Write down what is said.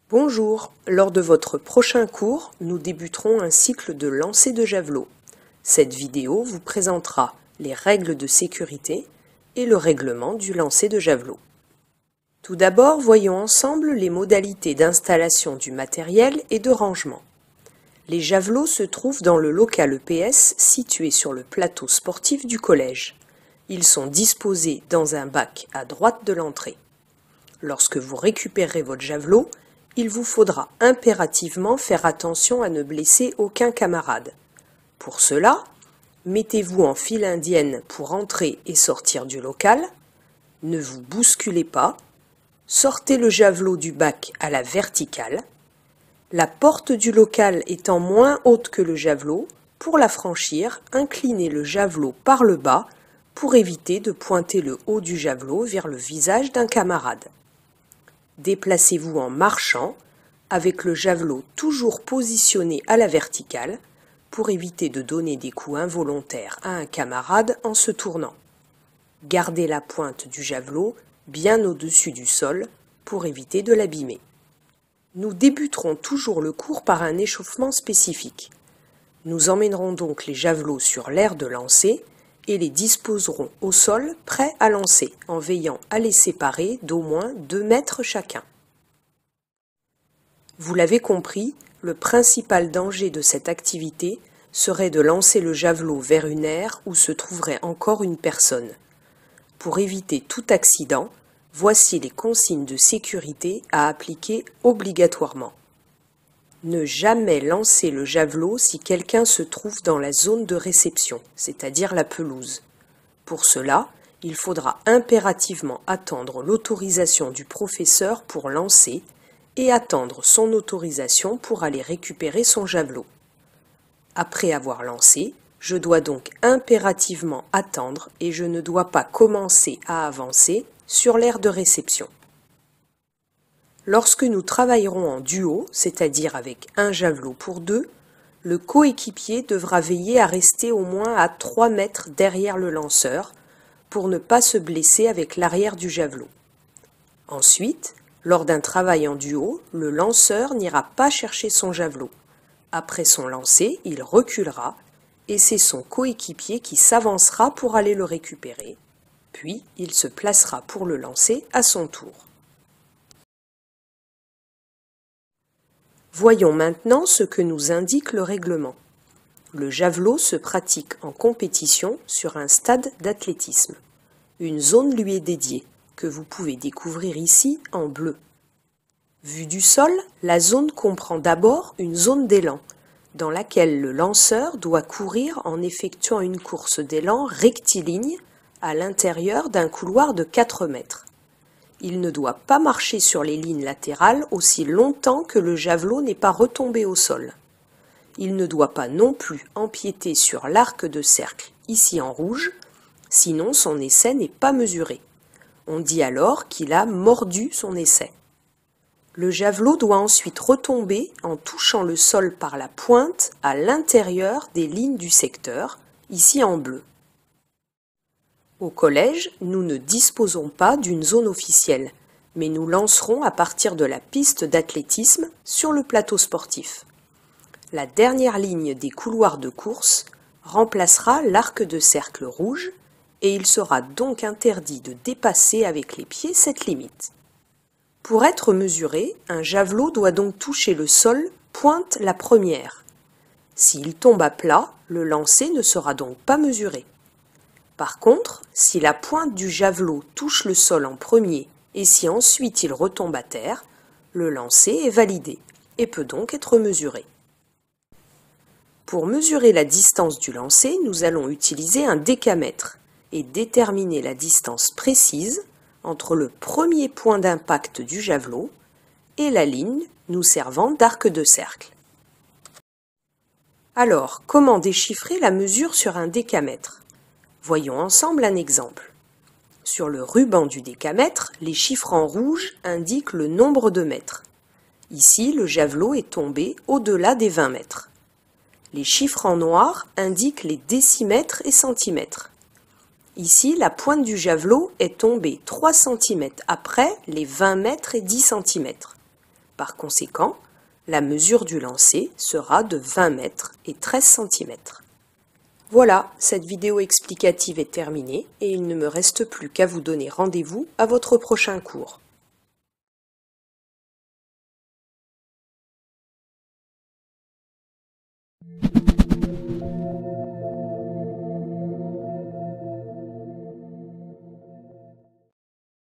Bonjour, lors de votre prochain cours, nous débuterons un cycle de lancer de javelot. Cette vidéo vous présentera les règles de sécurité et le règlement du lancer de javelot. Tout d'abord, voyons ensemble les modalités d'installation du matériel et de rangement. Les javelots se trouvent dans le local EPS situé sur le plateau sportif du collège. Ils sont disposés dans un bac à droite de l'entrée. Lorsque vous récupérez votre javelot, il vous faudra impérativement faire attention à ne blesser aucun camarade. Pour cela, mettez-vous en file indienne pour entrer et sortir du local, ne vous bousculez pas, sortez le javelot du bac à la verticale. La porte du local étant moins haute que le javelot, pour la franchir, inclinez le javelot par le bas pour éviter de pointer le haut du javelot vers le visage d'un camarade. Déplacez-vous en marchant, avec le javelot toujours positionné à la verticale, pour éviter de donner des coups involontaires à un camarade en se tournant. Gardez la pointe du javelot bien au-dessus du sol pour éviter de l'abîmer. Nous débuterons toujours le cours par un échauffement spécifique. Nous emmènerons donc les javelots sur l'aire de lancer et les disposerons au sol prêts à lancer, en veillant à les séparer d'au moins 2 mètres chacun. Vous l'avez compris, le principal danger de cette activité serait de lancer le javelot vers une aire où se trouverait encore une personne. Pour éviter tout accident, voici les consignes de sécurité à appliquer obligatoirement. Ne jamais lancer le javelot si quelqu'un se trouve dans la zone de réception, c'est-à-dire la pelouse. Pour cela, il faudra impérativement attendre l'autorisation du professeur pour lancer et attendre son autorisation pour aller récupérer son javelot. Après avoir lancé, je dois donc impérativement attendre et je ne dois pas commencer à avancer sur l'aire de réception. Lorsque nous travaillerons en duo, c'est-à-dire avec un javelot pour 2, le coéquipier devra veiller à rester au moins à 3 mètres derrière le lanceur pour ne pas se blesser avec l'arrière du javelot. Ensuite, lors d'un travail en duo, le lanceur n'ira pas chercher son javelot. Après son lancer, il reculera et c'est son coéquipier qui s'avancera pour aller le récupérer. Puis, il se placera pour le lancer à son tour. Voyons maintenant ce que nous indique le règlement. Le javelot se pratique en compétition sur un stade d'athlétisme. Une zone lui est dédiée, que vous pouvez découvrir ici en bleu. Vue du sol, la zone comprend d'abord une zone d'élan, dans laquelle le lanceur doit courir en effectuant une course d'élan rectiligne à l'intérieur d'un couloir de 4 mètres. Il ne doit pas marcher sur les lignes latérales aussi longtemps que le javelot n'est pas retombé au sol. Il ne doit pas non plus empiéter sur l'arc de cercle, ici en rouge, sinon son essai n'est pas mesuré. On dit alors qu'il a mordu son essai. Le javelot doit ensuite retomber en touchant le sol par la pointe à l'intérieur des lignes du secteur, ici en bleu. Au collège, nous ne disposons pas d'une zone officielle, mais nous lancerons à partir de la piste d'athlétisme sur le plateau sportif. La dernière ligne des couloirs de course remplacera l'arc de cercle rouge et il sera donc interdit de dépasser avec les pieds cette limite. Pour être mesuré, un javelot doit donc toucher le sol pointe la première. S'il tombe à plat, le lancer ne sera donc pas mesuré. Par contre, si la pointe du javelot touche le sol en premier et si ensuite il retombe à terre, le lancer est validé et peut donc être mesuré. Pour mesurer la distance du lancer, nous allons utiliser un décamètre et déterminer la distance précise entre le premier point d'impact du javelot et la ligne nous servant d'arc de cercle. Alors, comment déchiffrer la mesure sur un décamètre ? Voyons ensemble un exemple. Sur le ruban du décamètre, les chiffres en rouge indiquent le nombre de mètres. Ici, le javelot est tombé au-delà des 20 mètres. Les chiffres en noir indiquent les décimètres et centimètres. Ici, la pointe du javelot est tombée 3 cm après les 20 mètres et 10 cm. Par conséquent, la mesure du lancer sera de 20 mètres et 13 cm. Voilà, cette vidéo explicative est terminée et il ne me reste plus qu'à vous donner rendez-vous à votre prochain cours.